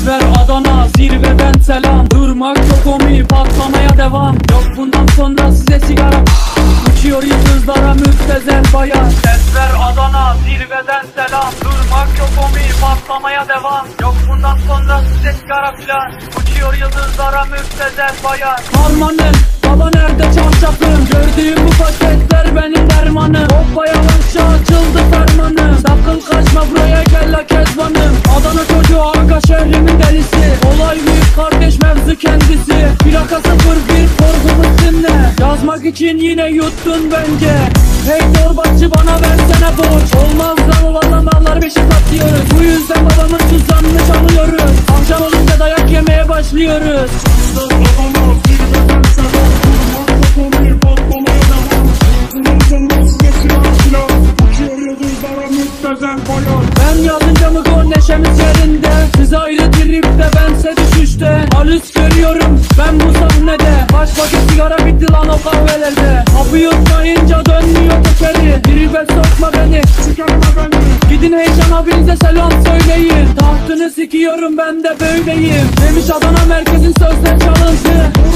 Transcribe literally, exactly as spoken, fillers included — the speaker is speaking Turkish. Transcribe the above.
Ses ver Adana, zirveden selam. Durmak çok komik, patlamaya devam. Yok bundan sonra size sigara. Uçuyor yıldızlara müptezel bayan. Ses ver Adana, zirveden selam. Durmak yok komik, patlamaya devam. Yok bundan sonra size sigara filan. Uçuyor yıldızlara müptezel bayan. Harmanım, baba nerede çarşafım? Gördüğüm bu paketler benim dermanım. Hoppa yavaşça açıldı fermanım. Sakın kaçma buraya gel la kezbanım. Adana çocuğu aga şehrimin delisi. Olay büyük kardeş mevzu kendisi. Plaka sıfır bir korkumuz dinle. Yazmak için yine yuttun bence. Hey torbacı bana versene borç. Olmaz lan valla mallar beşe satıyoruz. Bu yüzden babamın tuzağını çalıyoruz. Akşam olunca dayak yemeye başlıyoruz. Ben yazınca mı gol neşemiz yerinde. Siz ayrı tripte bense düşüşte. Halüs görüyorum ben bu sahnede. Kaç paket sigara bitti lan o kahvelerde. Kapı yutmayınca dönmüyor tekeri. Tribe sokma beni, çıkarma beni. Gidin Heyecan abinize selam söyleyin. Tahtını sikiyorum ben de böyleyim. Demiş Adana merkezin sözler çalıntı.